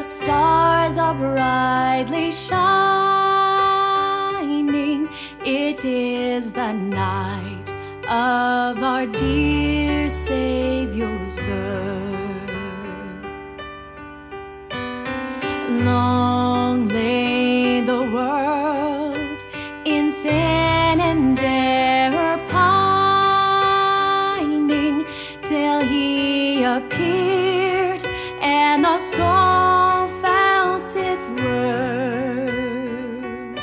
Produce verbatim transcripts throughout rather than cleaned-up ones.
stars are brightly shining. It is the night of our dear Savior's birth. Long lay the world in sin and error pining, till He appeared and the soul felt its worth.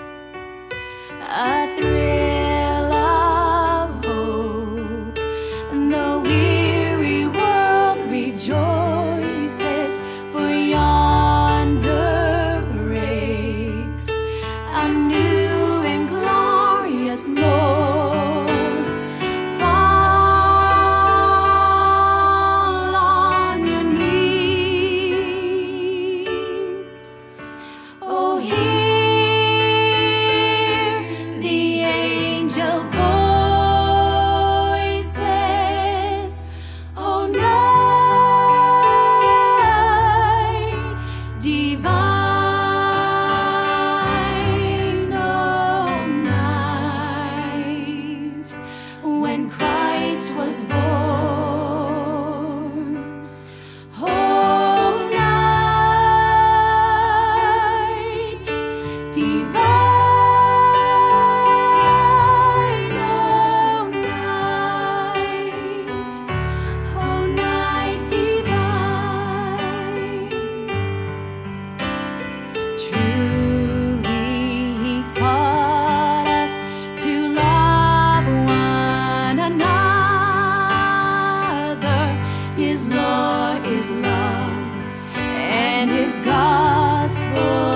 A thrill of hope, the weary world rejoices, for yonder breaks a new and glorious morn. Fall on your knees. Oh, hear the angels' voices. Oh, night divine, oh, night when Christ was born. Oh, night divine, oh, night, oh, night divine. Truly He taught us to love one another. His law is love, and His gospel